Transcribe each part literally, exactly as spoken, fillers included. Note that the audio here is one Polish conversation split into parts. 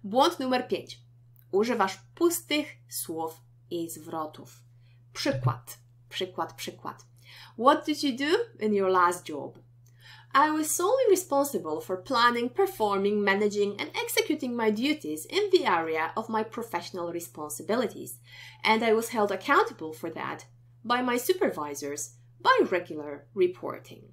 Błąd numer pięć. Używasz pustych słów i zwrotów. Przykład, przykład, przykład. What did you do in your last job? I was solely responsible for planning, performing, managing, and executing my duties in the area of my professional responsibilities, and I was held accountable for that by my supervisors by regular reporting.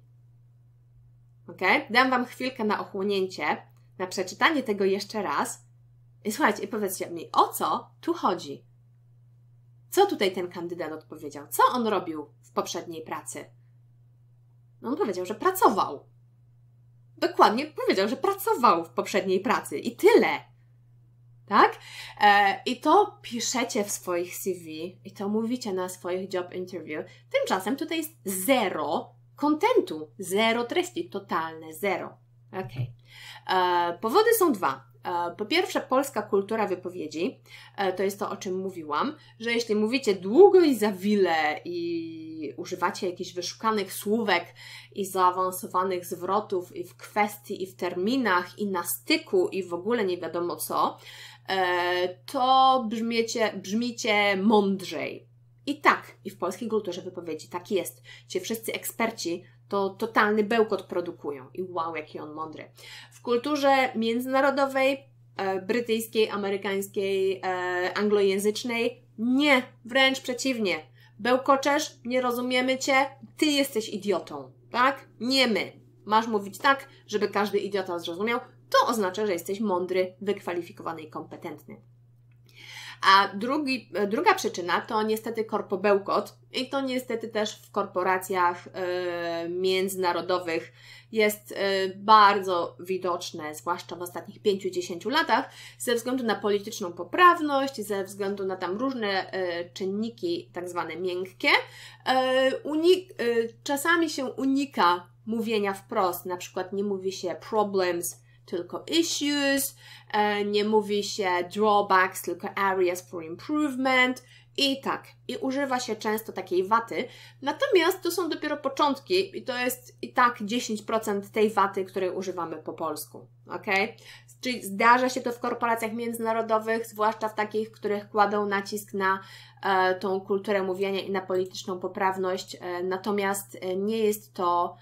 Ok? Dam Wam chwilkę na ochłonięcie, na przeczytanie tego jeszcze raz. I słuchajcie, i powiedzcie mi, o co tu chodzi? Co tutaj ten kandydat odpowiedział? Co on robił w poprzedniej pracy? No on powiedział, że pracował. Dokładnie powiedział, że pracował w poprzedniej pracy i tyle. Tak? E, I to piszecie w swoich C V i to mówicie na swoich job interview. Tymczasem tutaj jest zero kontentu, zero treści, totalne zero. Okay. E, powody są dwa. Po pierwsze, polska kultura wypowiedzi, to jest to, o czym mówiłam, że jeśli mówicie długo i zawile i używacie jakichś wyszukanych słówek i zaawansowanych zwrotów i w kwestii, i w terminach, i na styku, i w ogóle nie wiadomo co, to brzmiecie, brzmicie mądrzej. I tak, i w polskiej kulturze wypowiedzi tak jest. Ci wszyscy eksperci to totalny bełkot produkują. I wow, jaki on mądry. W kulturze międzynarodowej, e, brytyjskiej, amerykańskiej, e, anglojęzycznej nie, wręcz przeciwnie. Bełkoczesz, nie rozumiemy Cię, Ty jesteś idiotą, tak? Nie my. Masz mówić tak, żeby każdy idiota zrozumiał. To oznacza, że jesteś mądry, wykwalifikowany i kompetentny. A drugi, druga przyczyna to niestety korpobełkot i to niestety też w korporacjach y, międzynarodowych jest y, bardzo widoczne, zwłaszcza w ostatnich pięciu do dziesięciu latach, ze względu na polityczną poprawność, ze względu na tam różne y, czynniki tak zwane miękkie. Y, unik, y, czasami się unika mówienia wprost, na przykład nie mówi się problems, tylko issues, nie mówi się drawbacks, tylko areas for improvement i tak. I używa się często takiej waty. Natomiast to są dopiero początki i to jest i tak dziesięć procent tej waty, której używamy po polsku. Ok? Czyli zdarza się to w korporacjach międzynarodowych, zwłaszcza w takich, których kładą nacisk na e, tą kulturę mówienia i na polityczną poprawność. E, natomiast nie jest to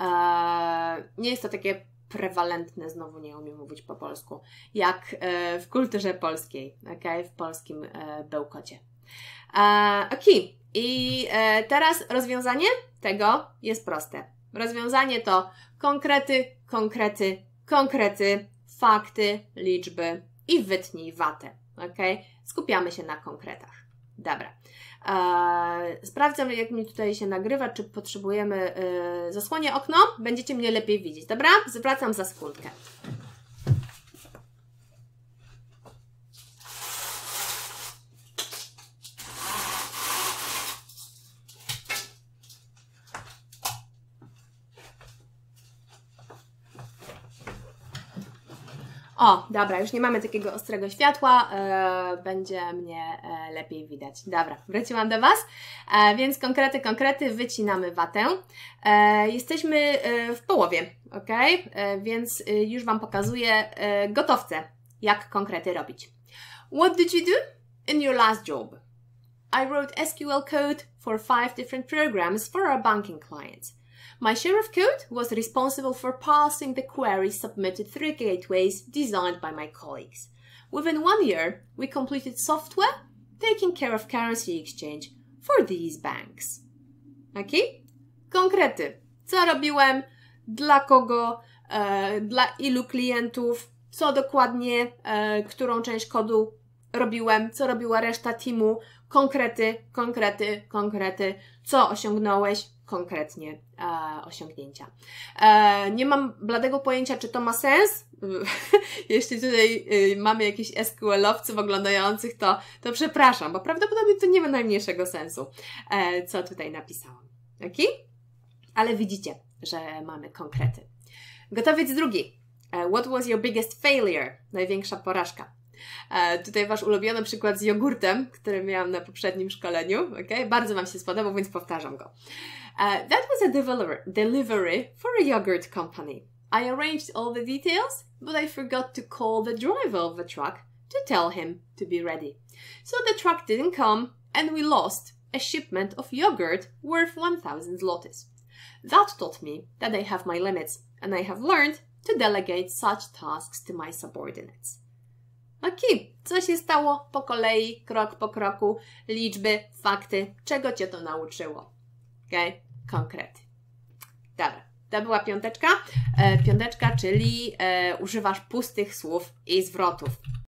e, nie jest to takie prewalentne, znowu nie umiem mówić po polsku, jak e, w kulturze polskiej, okay? W polskim e, bełkocie. E, ok, i e, teraz rozwiązanie tego jest proste. Rozwiązanie to konkrety, konkrety, konkrety, fakty, liczby i wytnij watę. Okay? Skupiamy się na konkretach. Dobra. Eee, sprawdzam, jak mi tutaj się nagrywa, czy potrzebujemy... Yy, zasłonię okno, będziecie mnie lepiej widzieć. Dobra? Zwracam za sekundkę. O, dobra, już nie mamy takiego ostrego światła, yy, będzie mnie yy, lepiej widać. Dobra, wróciłam do Was, yy, więc konkrety, konkrety, wycinamy watę. Yy, jesteśmy yy, w połowie, ok? Yy, więc yy, już Wam pokazuję yy, gotowce, jak konkrety robić. What did you do in your last job? I wrote S Q L code for five different programs for our banking clients. My share of code was responsible for parsing the queries submitted through gateways designed by my colleagues. Within one year, we completed software taking care of currency exchange for these banks. Ok? Konkrety. Co robiłem? Dla kogo? E, dla ilu klientów? Co dokładnie? E, którą część kodu robiłem? Co robiła reszta teamu? Konkrety, konkrety, konkrety. Co osiągnąłeś? Konkretnie e, osiągnięcia. E, nie mam bladego pojęcia, czy to ma sens. Jeśli tutaj y, mamy jakichś S Q L-owców oglądających, to, to przepraszam, bo prawdopodobnie to nie ma najmniejszego sensu, e, co tutaj napisałam. Ok? Ale widzicie, że mamy konkrety. Gotowiec drugi. E, what was your biggest failure? Największa porażka. E, tutaj Wasz ulubiony przykład z jogurtem, który miałam na poprzednim szkoleniu. Okay? Bardzo Wam się spodobał, więc powtarzam go. Uh, that was a deliver delivery for a yogurt company. I arranged all the details, but I forgot to call the driver of the truck to tell him to be ready. So the truck didn't come and we lost a shipment of yogurt worth one thousand zlotys. That taught me that I have my limits and I have learned to delegate such tasks to my subordinates. Okej, co się stało po kolei, krok po kroku, liczby, fakty, czego Cię to nauczyło? Okej, okay? Konkrety. Dobra, to była piąteczka. E, piąteczka, czyli e, używasz pustych słów i zwrotów.